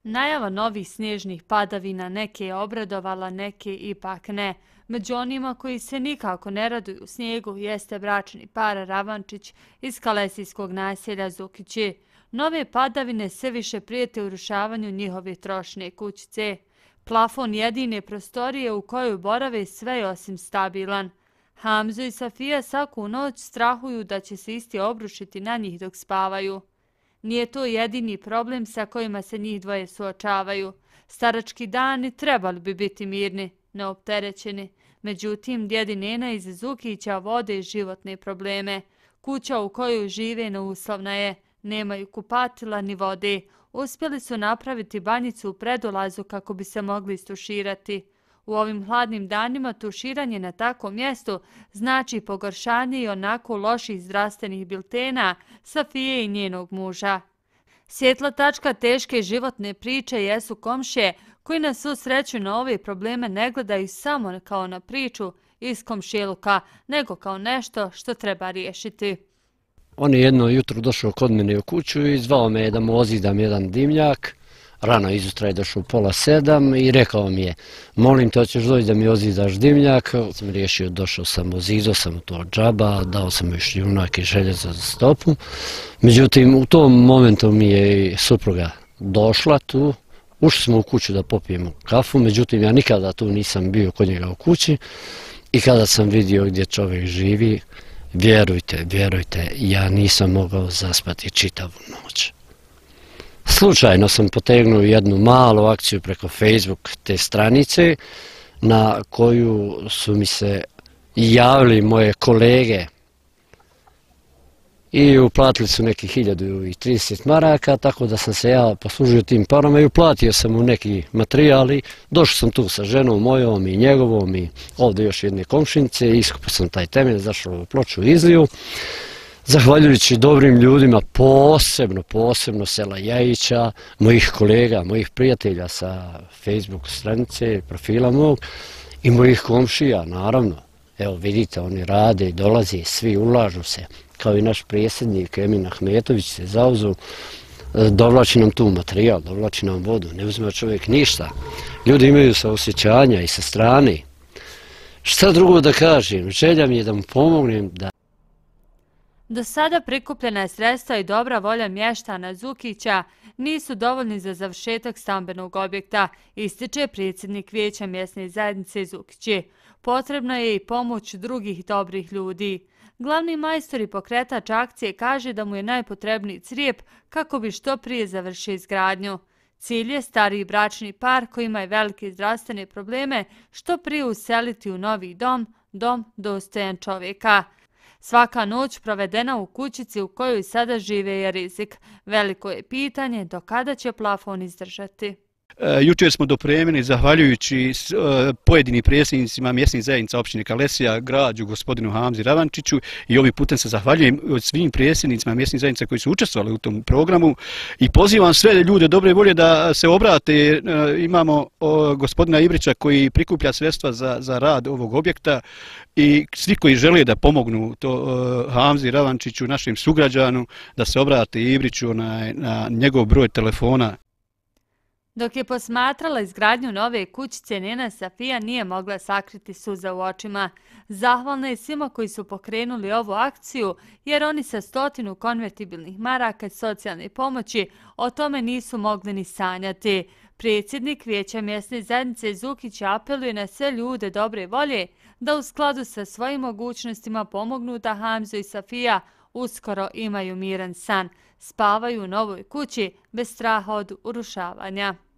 Najava novih snježnih padavina neke je obradovala, neke ipak ne. Među onima koji se nikako ne raduju snijegu jeste bračni par Ravančić iz kalesijskog naselja Zukići. Nove padavine sve više prijete urušavanju njihove trošne kućice. Plafon jedine prostorije u kojoj borave sve je osim stabilan. Hamzo i Safija svaku noć strahuju da će se isti obrušiti na njih dok spavaju. Nije to jedini problem sa kojima se njih dvoje suočavaju. Starački dani trebali bi biti mirni, neopterećeni. Međutim, djedi Nena iz Zukića vode životne probleme. Kuća u kojoj žive neuslovna je. Nemaju kupatila ni vode. Uspjeli su napraviti banjicu u predulazu kako bi se mogli istuširati. U ovim hladnim danima tuširanje na takvom mjestu znači pogoršanje i onako loših zdravstvenih biltena Safije i njenog muža. Svjetla tačka teške životne priče jesu komšije koji na svu sreću na ove probleme ne gledaju samo kao na priču iz komšiluka, nego kao nešto što treba riješiti. On je jedno jutro došao kod mene u kuću i zvao me da mu ozidam jedan dimnjak. Rano izutra je došao 6:30 i rekao mi je: molim te, hoćeš doći da mi ozidaš dimnjak. Sam riješio, došao sam, ozidao sam to džaba, dao sam još šljunak i željezo za stopu. Međutim, u tom momentu mi je supruga došla tu, ušli smo u kuću da popijemo kafu, međutim ja nikada tu nisam bio kod njega u kući i kada sam vidio gdje čovjek živi, vjerujte, ja nisam mogao zaspati čitavu noć. Slučajno sam potegnuo jednu malu akciju preko Facebook te stranice na koju su mi se javili moje kolege i uplatili su neki 1030 maraka, tako da sam se ja poslužio tim parama i uplatio sam mu neki materijali. Došao sam tu sa ženom mojom i njegovom i ovdje još jedne komšinice, iskopao sam taj temelj, zašao u ploču izliju. Zahvaljujući dobrim ljudima, posebno sela Jajića, mojih kolega, mojih prijatelja sa Facebook stranice, profila mog i mojih komšija, naravno. Evo vidite, oni rade i dolaze, svi ulažu se, kao i naš predsjednik Emin Ahmetović se zauzu, dovlači nam tu materijal, dovlači nam vodu, ne uzima čovjek ništa. Ljudi imaju saosjećanja i sa strane. Šta drugo da kažem, želja mi je da mu pomognem da... Do sada prikupljena sredstva i dobra volja mještana Zukića nisu dovoljni za završetak stambenog objekta, ističe predsjednik Vijeća mjesne zajednice Zukići. Potrebna je i pomoć drugih dobrih ljudi. Glavni majstor i pokretač akcije kaže da mu je najpotrebniji crijep kako bi što prije završio izgradnju. Cilj je stariji bračni par koji ima velike zdravstvene probleme što prije useliti u novi dom dostojan čovjeka. Svaka noć provedena u kućici u kojoj sada žive je rizik. Veliko je pitanje do kada će plafon izdržati. Jučer smo dopremili, zahvaljujući pojedinim predsjednicima mjesnih zajednica općine Kalesija, Građu, gospodinu Hamzi Ravančiću, i ovim putem se zahvaljujem svim predsjednicima mjesnih zajednica koji su učestvovali u tom programu i pozivam sve ljude dobre volje da se obrate. Imamo gospodina Ibrića koji prikuplja sredstva za rad ovog objekta i svi koji žele da pomognu Hamzi Ravančiću, našim sugrađanu, da se obrate Ibriću na njegov broj telefona. Dok je posmatrala izgradnju nove kućice, Nena Safija nije mogla sakriti suza u očima. Zahvalna je svima koji su pokrenuli ovu akciju, jer oni sa 100 konvertibilnih maraka socijalne pomoći o tome nisu mogli ni sanjati. Predsjednik Vijeća mjesne zajednice Zukić apeluje na sve ljude dobre volje da u skladu sa svojim mogućnostima pomognu da Hamzo i Safija uskoro imaju miran san. Spavaju u novoj kući bez straha od urušavanja.